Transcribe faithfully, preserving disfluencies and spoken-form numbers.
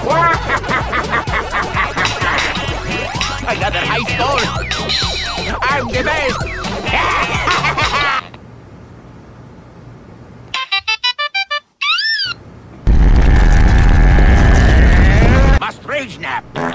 Another high score! I'm the best! Must rage nap!